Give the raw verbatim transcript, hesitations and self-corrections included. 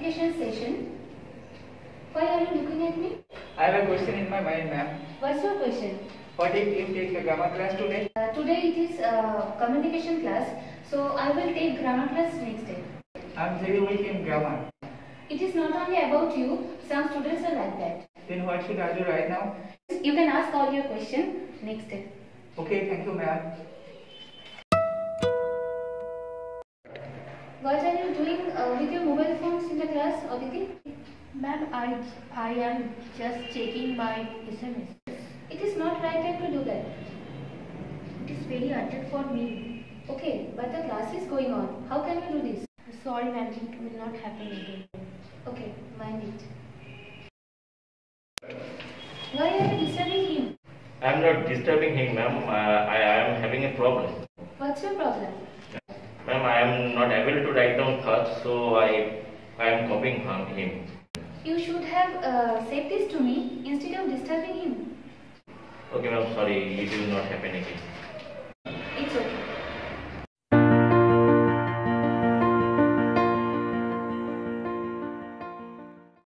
communication session. Why are you looking at me? I have a question in my mind, ma'am. What's your question? What if you take a grammar class today? Uh, today it is uh, communication class, so I will take grammar class next day. I am very weak in grammar. It is not only about you, some students are like that. Then what should I do right now? You can ask all your questions next day. Okay, thank you, ma'am. What are you doing uh, with your mobile phones in the class, Aditi? Ma'am, I, I am just checking my S M S. It is not right time to do that. It is very urgent for me. Okay, but the class is going on. How can you do this? Sorry ma'am, it will not happen again. Okay, mind it. Why are you disturbing him? I am not disturbing him, ma'am. Uh, I, I am having a problem. What's your problem? Ma'am, I am not able to write down thoughts, so I, I am copying him. You should have uh, said this to me instead of disturbing him. Okay, ma'am, sorry, it will not happen again.